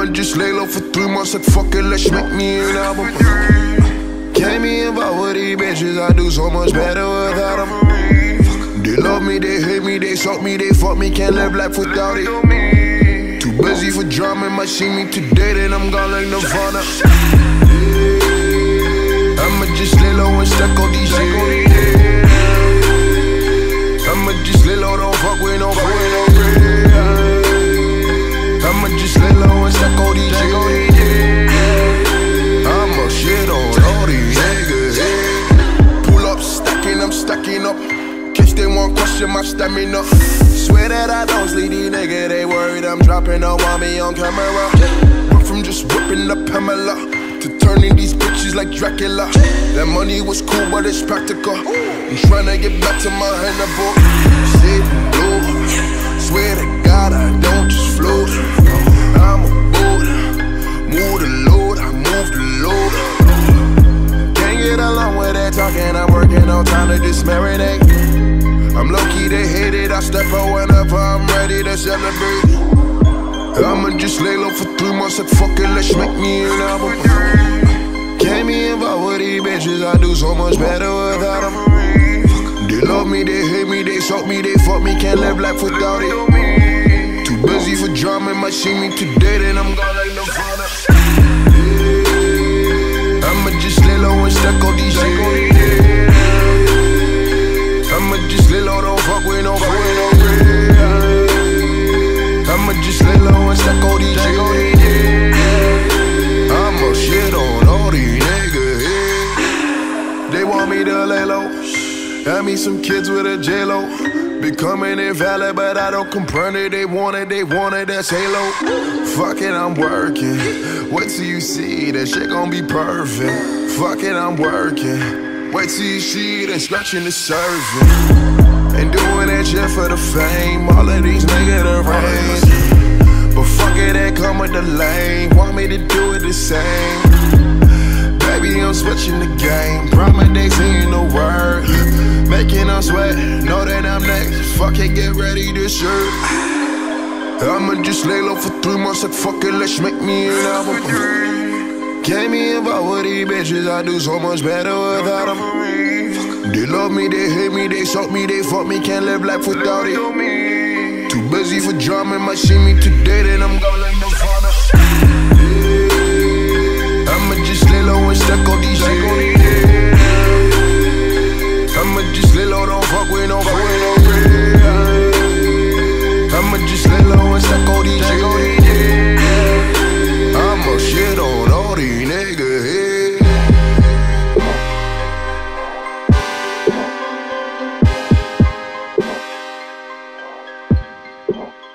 I'ma just lay low for 3 months, like fuck it, let's make me an album. Can't be involved with these bitches, I do so much better without them. They love me, they hate me, they salt me, they fuck me, can't live life without it. Too busy for drama, might see me today, then I'm gone like Nirvana. I'ma just lay low and stack all these shit. I'ma just lay low, don't fuck with no bread. I'ma just lay low and stack all these shit. I'ma shit on all these niggas. Pull up, stacking, I'm stacking up. Catch they won't question my stamina. Swear that I don't sleep, these niggas, they worried I'm dropping up on me on camera. Went from just whipping up Pamela to turning these bitches like Dracula. That money was cool, but it's practical. I'm tryna get back to my Hannibal. Sitting blue, swear to God I don't just float. I'm a boat, move the load, I move the load. Can't get along with that talking, I'm working on time to just marinate. I'm low-key, they hate it, I step out whenever I'm ready to celebrate. I'ma just lay low for 3 months, like fuck it, let's make me an album. Can't be involved with these bitches, I do so much better without them. They love me, they hate me, they salt me, they fuck me, can't live life without it. Too busy for drama, might see me today, then I'm gone like Nirvana. I'ma just lay low and stack all these shit. I'ma just lay low, don't fuck with no bread. I'ma just lay low and stack all these shit. I'ma shit on all these niggas. They want me to lay low. Got me some kids with a J-Lo. Becoming invalid, but I don't comprehend it. They want it, that's Halo. Fuck it, I'm working. Wait till you see that shit gon' be perfect. Fuck it, I'm working. Wait till you see that scratching the surface. Ain't doing that shit for the fame. All of these niggas the rain. But fuck it, that come with the lane. Want me to do it the same. Baby, I'm switching the game. Promise they seeing the word. Making them sweat, know that I'm next. Fuck it, get ready to shoot. I'ma just lay low for 3 months, like fuck it, let's make me an album. Can't be involved with these bitches, I do so much better without them. They love me, they hate me, they salt me, they fuck me, can't live life without it. Too busy for drama, might see me today, then I'm gone like Nirvana. I'ma just lay low and stack all these shit. I'ma just lay low, don't fuck with no bread. I'ma just lay low and stack all these shit. I'ma shit on all these niggas. Yeah.